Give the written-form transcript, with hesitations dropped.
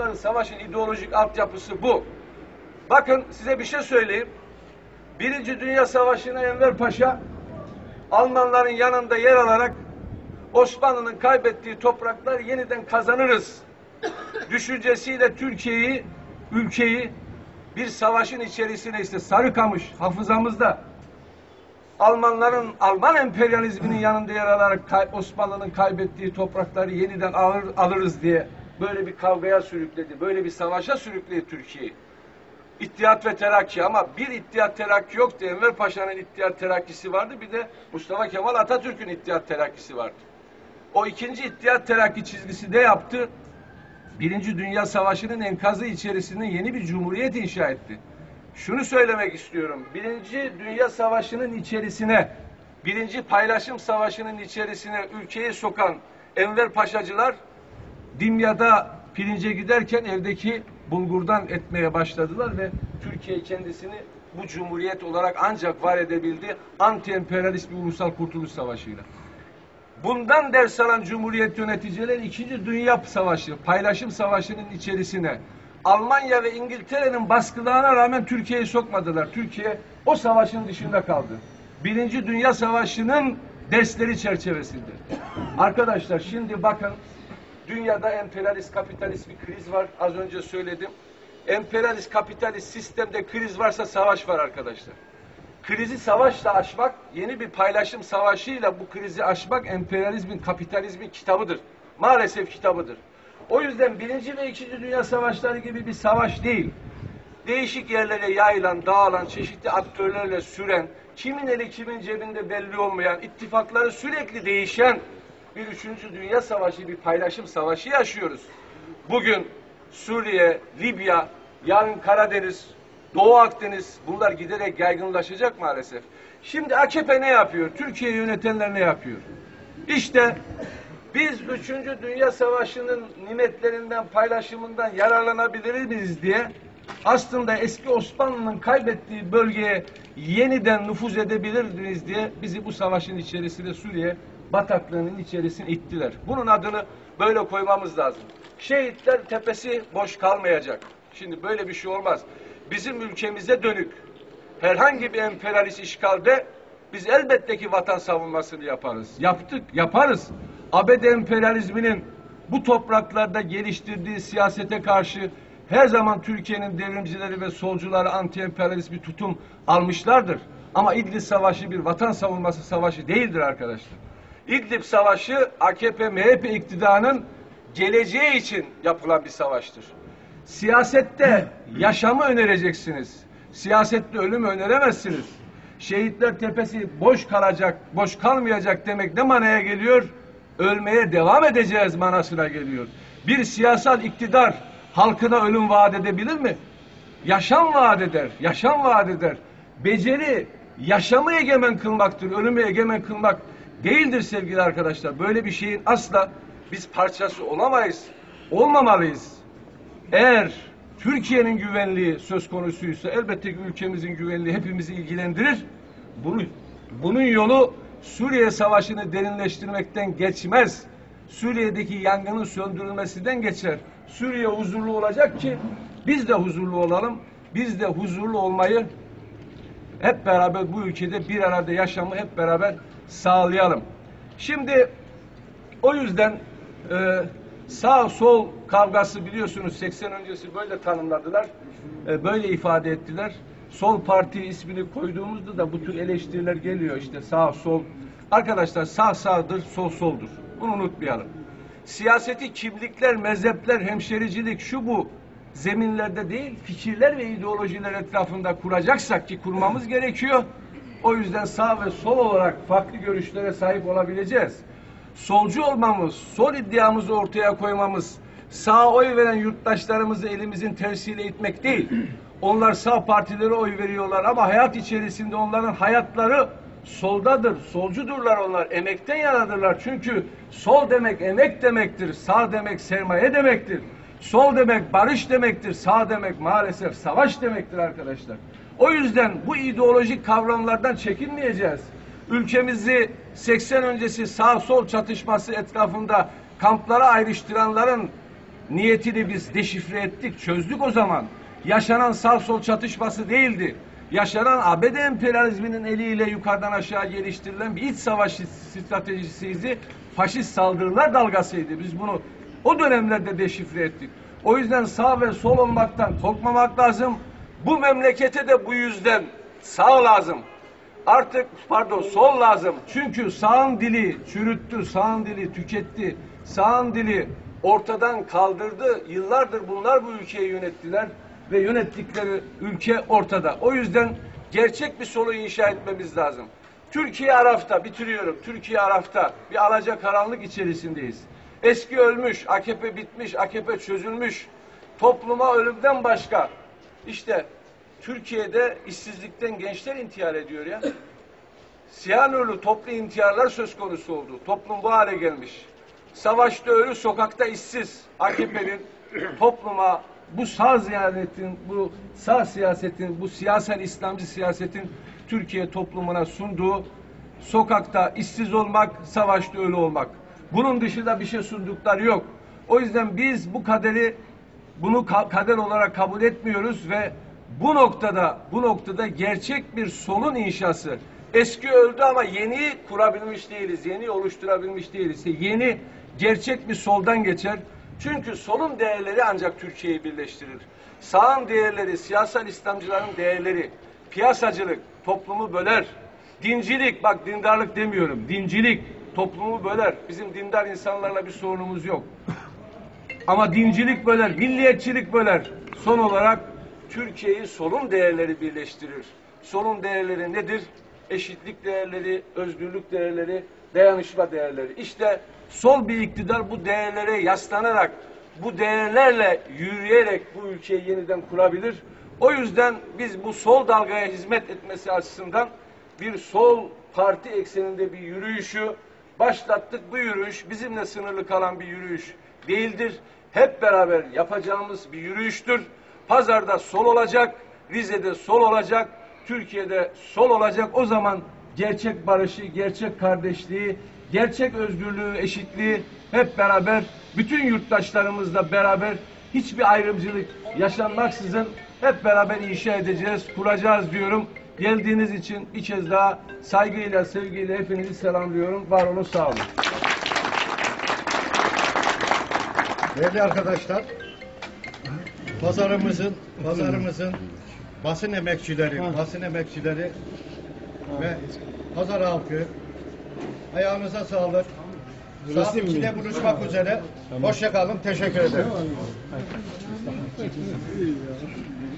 yaptıkları savaşın ideolojik altyapısı bu. Bakın size bir şey söyleyeyim. Birinci Dünya Savaşı'na Enver Paşa Almanların yanında yer alarak Osmanlı'nın kaybettiği topraklar yeniden kazanırız düşüncesiyle ülkeyi bir savaşın içerisine, işte Sarıkamış hafızamızda, Alman emperyalizminin yanında yer alarak Osmanlı'nın kaybettiği toprakları yeniden alırız diye böyle bir kavgaya sürükledi, böyle bir savaşa sürükledi Türkiye'yi. İttihat ve Terakki, ama bir İttihat Terakki yoktu. Enver Paşa'nın İttihat Terakkisi vardı, bir de Mustafa Kemal Atatürk'ün İttihat Terakkisi vardı. O ikinci İttihat Terakki çizgisi de yaptı. Birinci Dünya Savaşı'nın enkazı içerisinde yeni bir cumhuriyet inşa etti. Şunu söylemek istiyorum. Birinci Dünya Savaşı'nın içerisine, birinci paylaşım savaşının içerisine ülkeyi sokan Enver Paşacılar Dimya'da pirince giderken evdeki bulgurdan etmeye başladılar ve Türkiye kendisini bu cumhuriyet olarak ancak var edebildi anti-emperyalist bir ulusal kurtuluş savaşıyla. Bundan ders alan cumhuriyet yöneticileri İkinci Dünya Savaşı, paylaşım savaşının içerisine Almanya ve İngiltere'nin baskılarına rağmen Türkiye'yi sokmadılar. Türkiye o savaşın dışında kaldı. Birinci Dünya Savaşı'nın dersleri çerçevesinde. Arkadaşlar şimdi bakın, dünyada emperyalist kapitalist bir kriz var. Az önce söyledim. Emperyalist kapitalist sistemde kriz varsa savaş var arkadaşlar. Krizi savaşla aşmak, yeni bir paylaşım savaşıyla bu krizi aşmak emperyalizmin, kapitalizmin kitabıdır. Maalesef kitabıdır. O yüzden birinci ve ikinci dünya savaşları gibi bir savaş değil. Değişik yerlere yayılan, dağılan, çeşitli aktörlerle süren, kimin eli kimin cebinde belli olmayan, ittifakları sürekli değişen bir üçüncü dünya savaşı, bir paylaşım savaşı yaşıyoruz. Bugün Suriye, Libya, yarın Karadeniz, Doğu Akdeniz, bunlar giderek yaygınlaşacak maalesef. Şimdi AKP ne yapıyor? Türkiye'yi yönetenler ne yapıyor? İşte biz 3. Dünya Savaşı'nın nimetlerinden, paylaşımından yararlanabilir miyiz diye aslında eski Osmanlı'nın kaybettiği bölgeye yeniden nüfuz edebilir miyiz diye bizi bu savaşın içerisinde, Suriye bataklığının içerisine ittiler. Bunun adını böyle koymamız lazım. Şehitler tepesi boş kalmayacak. Şimdi böyle bir şey olmaz. Bizim ülkemize dönük herhangi bir emperyalist işgalde biz elbette ki vatan savunmasını yaparız. Yaptık, yaparız. ABD emperyalizminin bu topraklarda geliştirdiği siyasete karşı her zaman Türkiye'nin devrimcileri ve solcuları anti-emperyalist bir tutum almışlardır. Ama İdlib Savaşı bir vatan savunması savaşı değildir arkadaşlar. İdlib Savaşı AKP-MHP iktidarının geleceği için yapılan bir savaştır. Siyasette yaşamı önereceksiniz. Siyasette ölümü öneremezsiniz. Şehitler tepesi boş kalacak, boş kalmayacak demek ne manaya geliyor? Ölmeye devam edeceğiz manasına geliyor. Bir siyasal iktidar halkına ölüm vaat edebilir mi? Yaşam vaat eder, yaşam vaat eder. Beceri, yaşamı egemen kılmaktır, ölümü egemen kılmak değildir sevgili arkadaşlar. Böyle bir şeyin asla biz parçası olamayız, olmamalıyız. Eğer Türkiye'nin güvenliği söz konusuysa elbette ki ülkemizin güvenliği hepimizi ilgilendirir. Bunun yolu Suriye Savaşı'nı derinleştirmekten geçmez. Suriye'deki yangının söndürülmesinden geçer. Suriye huzurlu olacak ki biz de huzurlu olalım. Biz de huzurlu olmayı hep beraber bu ülkede bir arada yaşamı hep beraber sağlayalım. Şimdi o yüzden sağ sol kavgası biliyorsunuz 80 öncesi böyle tanımladılar. Böyle ifade ettiler. Sol parti ismini koyduğumuzda da bu tür eleştiriler geliyor, işte sağ sol. Arkadaşlar sağ sağdır, sol soldur. Bunu unutmayalım. Siyaseti kimlikler, mezhepler, hemşericilik şu bu zeminlerde değil, fikirler ve ideolojiler etrafında kuracaksak ki kurmamız gerekiyor. O yüzden sağ ve sol olarak farklı görüşlere sahip olabileceğiz. Solcu olmamız, sol iddiamızı ortaya koymamız, sağa oy veren yurttaşlarımızı elimizin tersiyle itmek değil. Onlar sağ partilere oy veriyorlar ama hayat içerisinde onların hayatları soldadır, solcudurlar onlar, emekten yanadırlar. Çünkü sol demek emek demektir, sağ demek sermaye demektir. Sol demek barış demektir, sağ demek maalesef savaş demektir arkadaşlar. O yüzden bu ideolojik kavramlardan çekinmeyeceğiz. Ülkemizi 80 öncesi sağ sol çatışması etrafında kamplara ayrıştıranların niyetini biz deşifre ettik, çözdük o zaman. Yaşanan sağ sol çatışması değildi. Yaşanan ABD emperyalizminin eliyle yukarıdan aşağı geliştirilen bir iç savaş stratejisiydi. Faşist saldırılar dalgasıydı. Biz bunu o dönemlerde deşifre ettik. O yüzden sağ ve sol olmaktan korkmamak lazım. Bu memlekete de bu yüzden sağ lazım. Artık sol lazım. Çünkü sağın dili çürüttü, sağın dili tüketti, sağın dili ortadan kaldırdı. Yıllardır bunlar bu ülkeyi yönettiler ve yönettikleri ülke ortada. O yüzden gerçek bir solu inşa etmemiz lazım. Türkiye arafta, bitiriyorum. Türkiye arafta bir alacakaranlık içerisindeyiz. Eski ölmüş, AKP bitmiş, AKP çözülmüş. Topluma ölümden başka. İşte Türkiye'de işsizlikten gençler intihar ediyor ya. Siyanürlü toplu intiharlar söz konusu oldu. Toplum bu hale gelmiş. Savaşta ölü, sokakta işsiz. AKP'nin topluma bu sağ ziyaretin, bu sağ siyasetin, bu siyasal İslamcı siyasetin Türkiye toplumuna sunduğu sokakta işsiz olmak, savaşta ölü olmak. Bunun dışında bir şey sundukları yok. O yüzden biz bu bunu kader olarak kabul etmiyoruz ve bu noktada gerçek bir solun inşası. Eski öldü ama yeni kurabilmiş değiliz, yeni oluşturabilmiş değiliz. Yeni gerçek bir soldan geçer. Çünkü solun değerleri ancak Türkiye'yi birleştirir. Sağın değerleri, siyasal İslamcıların değerleri, piyasacılık toplumu böler. Dincilik, bak dindarlık demiyorum, dincilik toplumu böler. Bizim dindar insanlarla bir sorunumuz yok. Ama dincilik böler, milliyetçilik böler. Son olarak Türkiye'yi solun değerleri birleştirir. Solun değerleri nedir? Eşitlik değerleri, özgürlük değerleri, dayanışma değerleri. İşte sol bir iktidar bu değerlere yaslanarak, bu değerlerle yürüyerek bu ülkeyi yeniden kurabilir. O yüzden biz bu sol dalgaya hizmet etmesi açısından bir sol parti ekseninde bir yürüyüşü başlattık. Bu yürüyüş bizimle sınırlı kalan bir yürüyüş değildir. Hep beraber yapacağımız bir yürüyüştür. Pazarda sol olacak, Rize'de sol olacak, Türkiye'de sol olacak. O zaman gerçek barışı, gerçek kardeşliği, gerçek özgürlüğü, eşitliği hep beraber, bütün yurttaşlarımızla beraber hiçbir ayrımcılık yaşanmaksızın hep beraber inşa edeceğiz, kuracağız diyorum. Geldiğiniz için bir kez daha saygıyla, sevgiyle hepinizi selamlıyorum. Var olun, sağ olun. Değerli arkadaşlar, pazarımızın basın emekçileri ve pazar halkı, ayağınıza sağlık. Saat 2'de buluşmak üzere. Hoşça kalın. Teşekkür ederim.